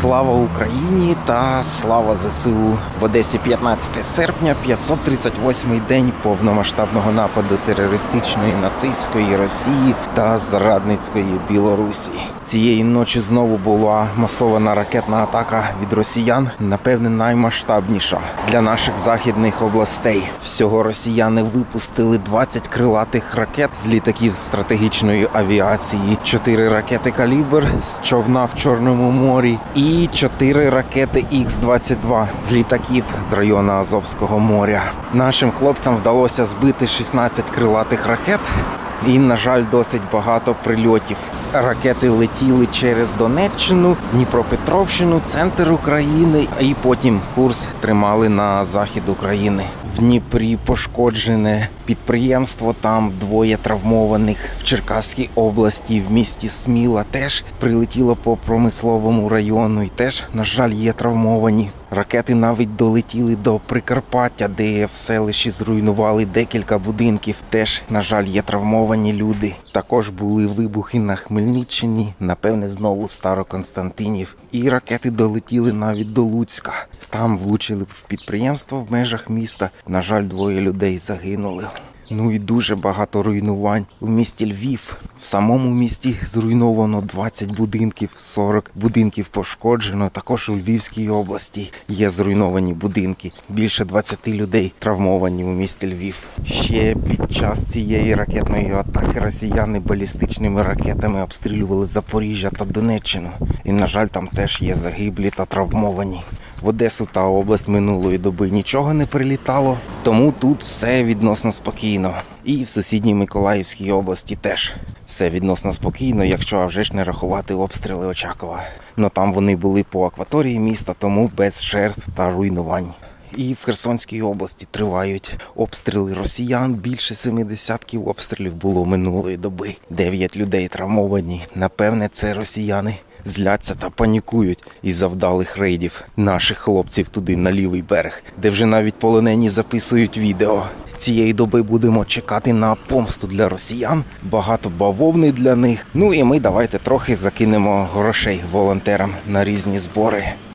Слава Україні та слава ЗСУ! В Одесі 15 серпня, 538-й день повномасштабного нападу терористичної нацистської Росії та зрадницької Білорусі. Цієї ночі знову була масована ракетна атака від росіян, напевне, наймасштабніша для наших західних областей. Всього росіяни випустили 20 крилатих ракет з літаків стратегічної авіації, 4 ракети «Калібр» з човна в Чорному морі і 4 ракети Х-22 з літаків з району Азовського моря. Нашим хлопцям вдалося збити 16 крилатих ракет і, на жаль, досить багато прильотів. Ракети летіли через Донеччину, Дніпропетровщину, центр України, і потім курс тримали на захід України. В Дніпрі пошкоджене підприємство, там 2 травмованих. В Черкаській області, в місті Сміла теж прилетіло по промисловому району і теж, на жаль, є травмовані. Ракети навіть долетіли до Прикарпаття, де в селищі зруйнували декілька будинків. Теж, на жаль, є травмовані люди. Також були вибухи на Хмельниччині, напевне, знову Староконстантинів. І ракети долетіли навіть до Луцька. Там влучили в підприємство в межах міста. На жаль, 2 людей загинули. Ну і дуже багато руйнувань. У місті Львів, в самому місті зруйновано 20 будинків, 40 будинків пошкоджено. Також у Львівській області є зруйновані будинки. Більше 20 людей травмовані у місті Львів. Ще під час цієї ракетної атаки росіяни балістичними ракетами обстрілювали Запоріжжя та Донеччину. І, на жаль, там теж є загиблі та травмовані. В Одесу та область минулої доби нічого не прилітало, тому тут все відносно спокійно. І в сусідній Миколаївській області теж все відносно спокійно, якщо вже ж не рахувати обстріли Очакова. Но там вони були по акваторії міста, тому без жертв та руйнувань. І в Херсонській області тривають обстріли росіян. Більше 70 обстрілів було минулої доби. 9 людей травмовані. Напевне, це росіяни зляться та панікують із завдалих рейдів наших хлопців туди на лівий берег, де вже навіть полонені записують відео. Цієї доби будемо чекати на помсту для росіян, багато бавовни для них. Ну і ми давайте трохи закинемо грошей волонтерам на різні збори.